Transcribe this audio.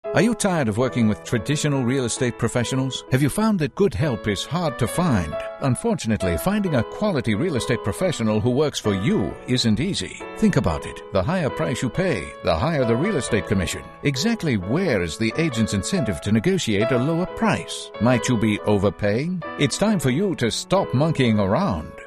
Are you tired of working with traditional real estate professionals? Have you found that good help is hard to find? Unfortunately, finding a quality real estate professional who works for you isn't easy. Think about it. The higher price you pay, the higher the real estate commission. Exactly where is the agent's incentive to negotiate a lower price? Might you be overpaying? It's time for you to stop monkeying around.